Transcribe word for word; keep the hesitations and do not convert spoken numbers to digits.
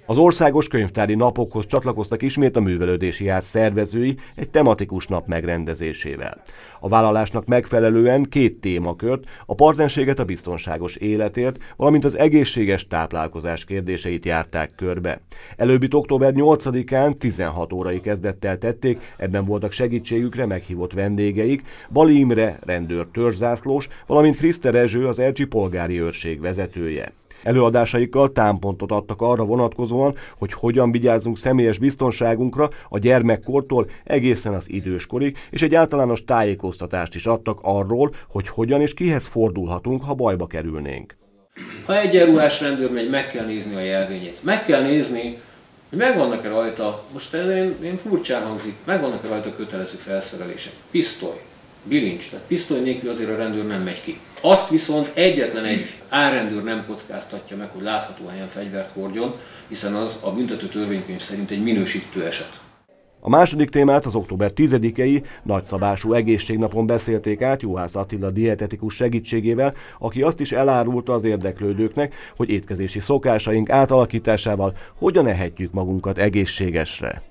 Az országos könyvtári napokhoz csatlakoztak ismét a művelődési ház szervezői egy tematikus nap megrendezésével. A vállalásnak megfelelően két témakört, a partnerséget a biztonságos életért, valamint az egészséges táplálkozás kérdéseit járták körbe. Előbbit október nyolcadikán tizenhat órai kezdettel tették, ebben voltak segítségükre meghívott vendégeik, Bali Imre rendőr törzszászlós, valamint Kriszter Rezső, az Ercsi polgári őrség vezetője. Előadásaikkal támpontot adtak arra vonatkozóan, hogy hogyan vigyázzunk személyes biztonságunkra a gyermekkortól egészen az időskorig, és egy általános tájékoztatást is adtak arról, hogy hogyan és kihez fordulhatunk, ha bajba kerülnénk. Ha egyenruhás rendőr megy, meg kell nézni a jelvényét. Meg kell nézni, hogy megvannak-e rajta, most én, én furcsán hangzik, megvannak-e rajta kötelező felszerelések. Pisztoly, bilincs, tehát pisztoly nélkül azért a rendőr nem megy ki. Azt viszont egyetlen egy álrendőr nem kockáztatja meg, hogy látható helyen fegyvert hordjon, hiszen az a büntető törvénykönyv szerint egy minősítő eset. A második témát az október tizedikei nagyszabású egészségnapon beszélték át Juhász Attila dietetikus segítségével, aki azt is elárulta az érdeklődőknek, hogy étkezési szokásaink átalakításával hogyan ehetjük magunkat egészségesre.